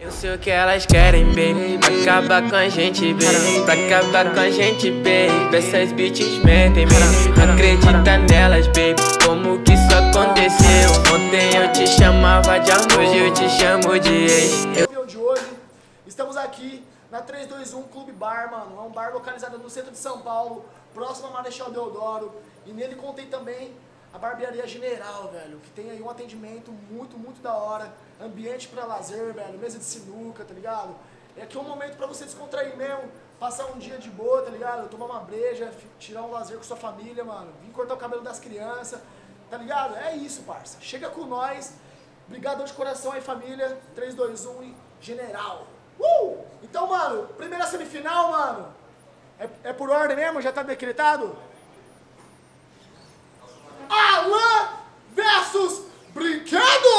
Eu sei o que elas querem, baby, pra acabar com a gente, baby, pra acabar com a gente, baby. Essas bitches mentem, baby, não acredita nelas, baby. Como que isso aconteceu? Ontem eu te chamava de amor, hoje eu te chamo de ex. De hoje, estamos aqui na 321 Clube Bar, mano. É um bar localizado no centro de São Paulo, próximo a Marechal Deodoro. E nele contém também a barbearia General, velho, que tem aí um atendimento muito da hora, ambiente pra lazer, velho, mesa de sinuca, tá ligado? É aqui um momento pra você descontrair mesmo, passar um dia de boa, tá ligado? Tomar uma breja, tirar um lazer com sua família, mano, vir cortar o cabelo das crianças, tá ligado? É isso, parça. Chega com nós, obrigado de coração aí, família, 321 e General. Então, mano, primeira semifinal, mano, é por ordem mesmo? Já tá decretado? Alan versus Brinquedo!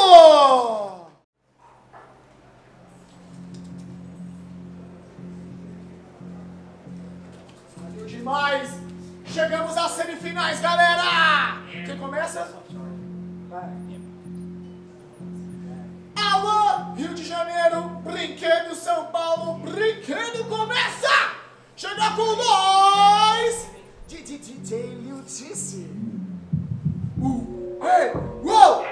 Valeu demais! Chegamos às semifinais, galera! Quem começa? Vai. Alan, Rio de Janeiro, Brinquedo, São Paulo, Brinquedo começa! Chega com nós! DJ Lutice. Hey! Uou!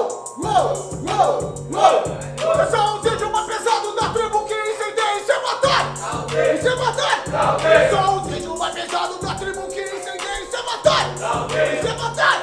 Esse é um vídeo mais pesado da tribo que incendeia e se matar! E se matar! Esse é um vídeo mais pesado da tribo que incendeia e se matar! E se matar!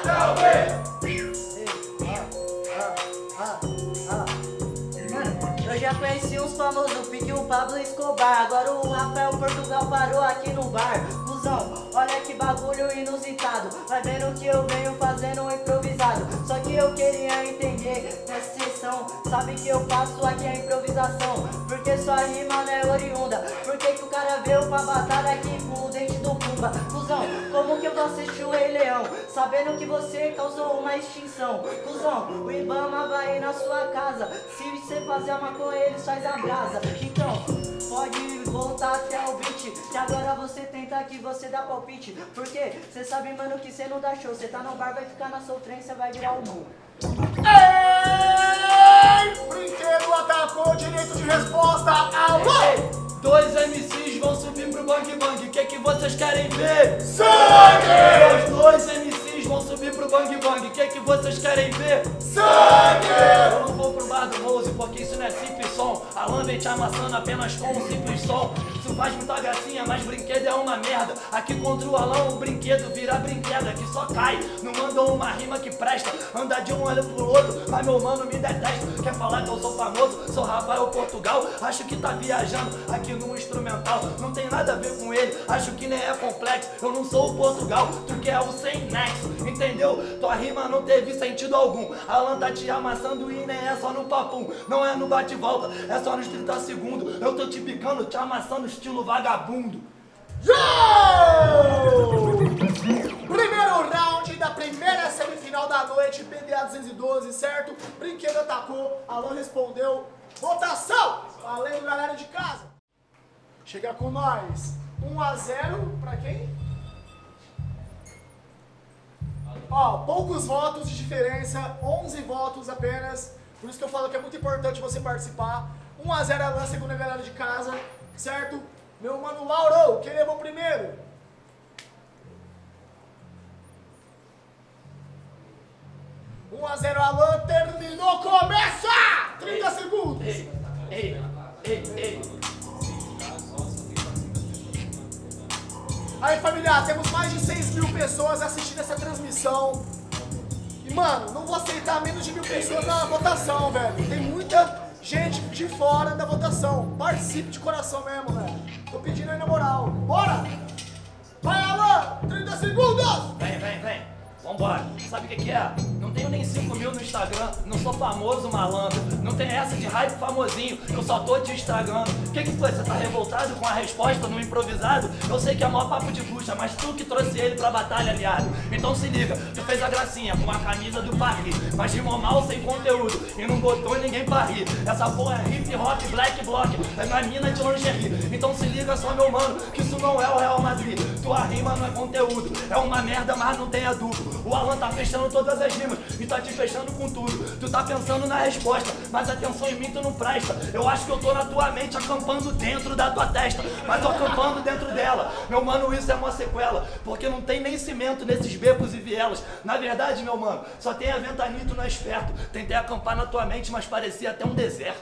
Mano, eu já conheci uns famosos, pedi o Pablo Escobar. Agora o Rafael Portugal parou aqui no bar. Cusão, olha que bagulho inusitado. Vai vendo que eu venho fazendo um improvisado. Só que eu queria entender nessa sessão. Sabe que eu faço aqui a improvisação, porque sua rima não é oriunda. Por que o cara veio pra batalha aqui com o dente do Pumba? Cusão, como que eu vou assistir o Rei Leão sabendo que você causou uma extinção? Cusão, o Ibama vai ir na sua casa. Se você fazer uma com ele, faz a brasa. Então, pode voltar até o beat, que agora você tenta que você dá palpite. Porque cê sabe, mano, que cê não dá show. Cê tá no bar, vai ficar na sofrência, vai virar o mundo. Ei! Brinquedo atacou, direito de resposta. Alô! Dois MCs vão subir pro Bang Bang, o que vocês querem ver? Sangue! Os dois MCs vão subir pro Bang Bang, o que vocês querem ver? Sangue! Eu não vou pro bar do Mose, porque isso não é simples som. Alan vem te amassando apenas com um simples som. Isso faz muita gracinha, mas brinquedo é uma merda. Aqui contra o Alan, o brinquedo vira brinqueda, que só cai. Não mandou uma rima que presta, anda de um olho pro outro, mas meu mano me detesta. Quer falar que eu sou famoso? Sou Rafael Portugal, acho que tá viajando aqui no instrumental. Não tem nada a ver com ele, acho que nem é complexo. Eu não sou o Portugal, tu que é o sem nexo, entendeu? Tua rima não teve sentido algum. Alan tá te amassando e nem é só no papum. Não é no bate-volta, é só nos 30 segundos. Eu tô te picando, te amassando estilo vagabundo. Primeiro round da primeira semifinal da noite, PDA 212, certo? Brinquedo atacou, Alan respondeu. Votação! Valendo, galera de casa. Chega com nós. 1-0 pra quem? Ó, poucos votos de diferença, 11 votos apenas. Por isso que eu falo que é muito importante você participar. 1-0 Alan, segunda galera de casa, certo? Meu mano Lauro, quem levou primeiro? Um 1-0 Alan, terminou, começa! 30 segundos! Ei. Aí, família, temos mais de 6.000 pessoas assistindo essa transmissão. E, mano, não vou aceitar menos de 1.000 pessoas na votação, velho. Tem muita gente de fora da votação. Participe de coração mesmo, velho. Tô pedindo aí na moral. Bora! Vai, Alan! 30 segundos! Vem. Vambora. Sabe o que é? Não tenho nem 5.000 no Instagram, não sou famoso, malandro. Não tem essa de hype famosinho, eu só tô te estragando. O que foi? Você tá revoltado com a resposta no improvisado? Eu sei que é maior papo de bucha, mas tu que trouxe ele pra batalha, aliado. Então se liga, tu fez a gracinha com a camisa do Paris, mas rimou mal sem conteúdo e não botou ninguém pra rir. Essa porra é hip hop, black block, é na mina de lingerie. Então se liga só, meu mano, que isso não é o Real Madrid. Tua rima não é conteúdo, é uma merda, mas não tem adubo. O Alan tá fechando todas as rimas e tá te fechando com tudo. Tu tá pensando na resposta, mas atenção em mim tu não presta. Eu acho que eu tô na tua mente acampando dentro da tua testa, mas tô acampando dentro dela. Meu mano, isso é uma sequela, porque não tem nem cimento nesses becos e vielas. Na verdade, meu mano, só tem a ventania e tu não é esperto. Tentei acampar na tua mente, mas parecia até um deserto.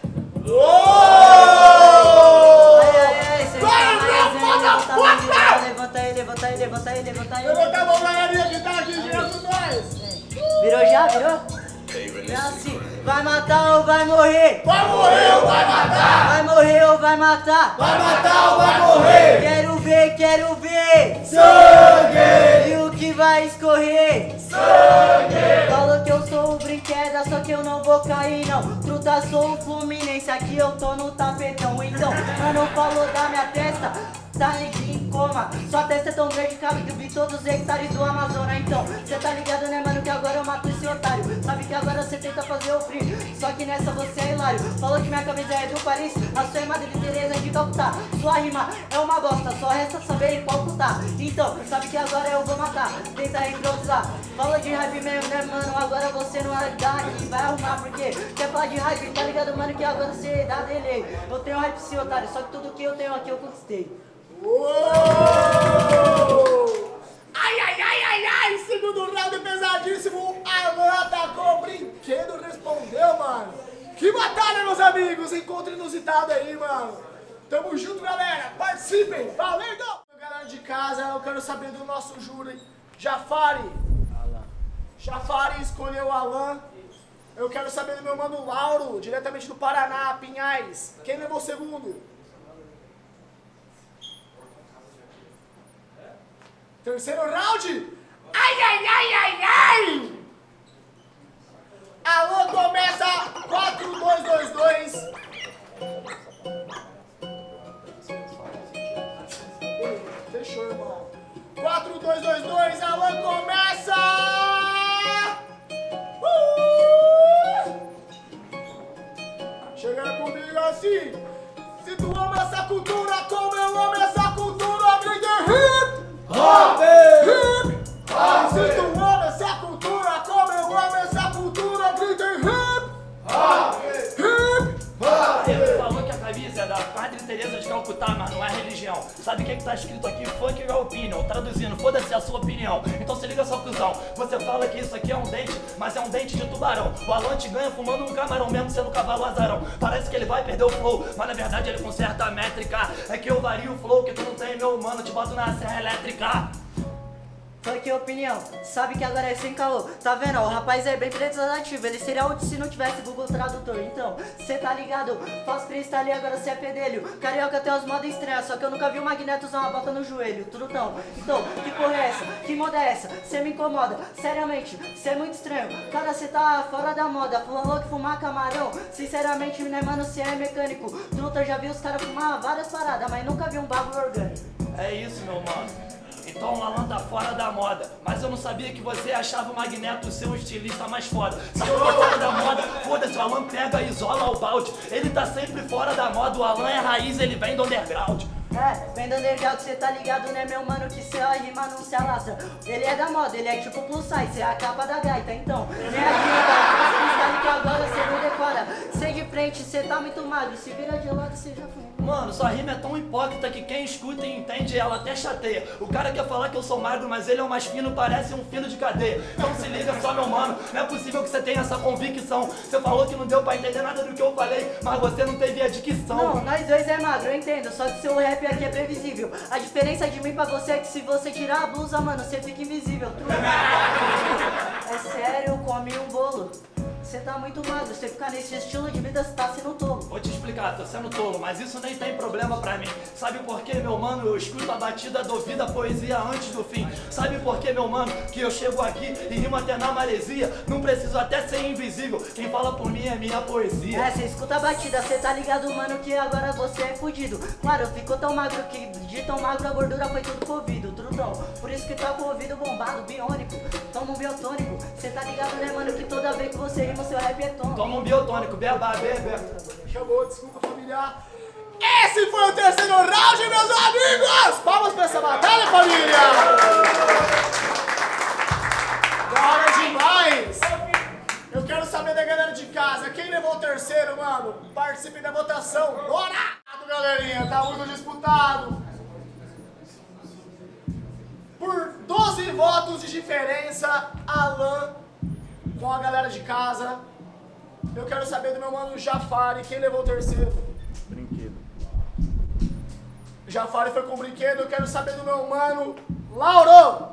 Levanta aí, levanta aí, levanta aí, levanta aí. Levanta a mão pra galerinha que tá aqui girando com nós. Virou já? Virou? É assim, vai matar ou vai morrer? Vai morrer ou vai matar? Vai morrer ou vai matar? Vai matar ou vai morrer? Quero ver Sangue! e o que vai escorrer? Sangue! Falou que eu sou o brinquedo, só que eu não vou cair não. Truta, sou o Fluminense, aqui eu tô no tapetão. Então, mano, falou da minha testa, tá em coma. Sua testa é tão grande, cabe que eu vi todos os hectares do Amazonas. Então, cê tá ligado, né, mano, que agora eu mato esse otário. Sabe que agora cê tenta fazer o frio, só que nessa você é hilário. Falou que minha camisa é do Paris, a sua é Madre Teresa de Calcutá. Sua rima é uma bosta, só resta saber em qual tá. Então, sabe que agora eu vou matar, tenta improvisar. Falou de hype mesmo, né, mano, agora você não vai dar e vai arrumar. Porque quer falar de hype, tá ligado, mano, que agora você dá delay. Eu tenho hype sim, otário, só que tudo que eu tenho aqui eu conquistei. Ai, ai, ai, ai, ai! Segundo round pesadíssimo, Alan atacou o brinquedo, respondeu, mano. Que batalha, meus amigos! Encontro inusitado aí, mano. Tamo junto, galera. Participem. Valendo! Galera de casa, eu quero saber do nosso júri. Jafari. Jafari escolheu o Alan. Eu quero saber do meu mano Lauro, diretamente do Paraná, Pinhais. Quem levou o segundo? Terceiro round. Ai, ai, ai, ai, ai! Alan começa 4-2-2-2. Fechou, irmão. 4-2-2-2. Alan começa! Chega comigo assim. Se tu ama essa cultura como eu amo essa cultura, grita hip! Hop! Hip! Hop! Se tu ama essa cultura como eu amo essa cultura, grita hip! Hop! Hip! Hop! Ele falou que a camisa é da Madre Teresa de Calcutá, mas não é religião. Sabe o que tá escrito aqui? Funk your opinion. Traduzindo, foda-se a sua opinião. Então se liga só, cuzão. Você fala que isso aqui é um dente, mas é um dente de tubarão. O Alan te ganha fumando um camarão, mesmo sendo cavalo azarão. Parece que ele vai perder o flow, mas na verdade ele conserta a métrica. É que eu vario o flow, que tu não tem, meu mano, te boto na serra elétrica. Funk opinião, sabe que agora é sem caô. Tá vendo? O rapaz é bem representativo. Ele seria útil se não tivesse Google Tradutor. Então, cê tá ligado? Faço freestyle e agora cê é pedelho. Carioca tem os modos estranhos, só que eu nunca vi o Magneto usar uma bota no joelho. Trutão. Então, que porra é essa? Que moda é essa? Cê me incomoda. Seriamente, cê é muito estranho. Cara, cê tá fora da moda. Falou que fumar camarão. Sinceramente, né, mano, cê é mecânico. Truta, já vi os caras fumar várias paradas, mas nunca vi um bagulho orgânico. É isso, meu mano. Então o Alan tá fora da moda, mas eu não sabia que você achava o Magneto ser um estilista mais foda. Se eu tô fora da moda, foda-se, o Alan pega e isola o balde. Ele tá sempre fora da moda, o Alan é raiz, ele vem do underground. É, vem do underground, cê tá ligado, né, meu mano, que cê rima não se alastra. Ele é da moda, ele é tipo plus size, cê é a capa da gaita, então. Vem aqui, cara, freestyle que agora cê não decora. Cê de frente, cê tá muito magro, se vira de lado, cê já foi. Mano, sua rima é tão hipócrita que quem escuta e entende ela até chateia. O cara quer falar que eu sou magro, mas ele é o mais fino, parece um fino de cadeia. Então se liga só, meu mano, não é possível que você tenha essa convicção. Você falou que não deu pra entender nada do que eu falei, mas você não teve a dicção. Não, nós dois é magro, eu entendo, só que seu rap aqui é previsível. A diferença de mim pra você é que se você tirar a blusa, mano, você fica invisível. É sério, come um bolo. Você tá muito magro, você ficar nesse estilo de vida, você tá sendo tolo. Vou te explicar, tô sendo tolo, mas isso nem tem problema pra mim. Sabe por quê, meu mano? Eu escuto a batida do ouvido a poesia antes do fim. Sabe por quê, meu mano? Que eu chego aqui e rimo até na maresia. Não preciso até ser invisível, quem fala por mim é minha poesia. É, você escuta a batida, você tá ligado, mano, que agora você é fudido. Claro, ficou tão magro que de tão magro a gordura foi tudo covid, trudão. Por isso que tá com o ouvido bombado, biônico. Toma um biotônico, você tá ligado, né, mano, que toda vez que você rima, seu rap é tom. Toma um biotônico, beba, bebe. Acabou, desculpa, familiar. Esse foi o terceiro round, meus amigos! Palmas pra essa batalha, família! saber da galera de casa, quem levou o terceiro, mano? Participe da votação. Bora! Galerinha, tá muito disputado. Por 12 votos de diferença, Alan com a galera de casa. Eu quero saber do meu mano Jafari, quem levou o terceiro? Brinquedo. Jafari foi com o brinquedo, eu quero saber do meu mano Lauro.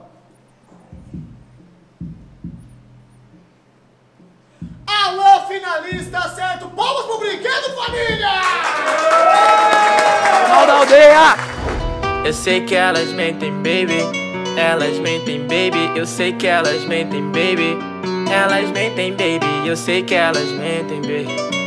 Alan finalista, certo? Palmas pro brinquedo, família! Final da aldeia! Eu sei que elas mentem, baby. Elas mentem, baby. Eu sei que elas mentem, baby. Elas mentem, baby. Eu sei que elas mentem, baby.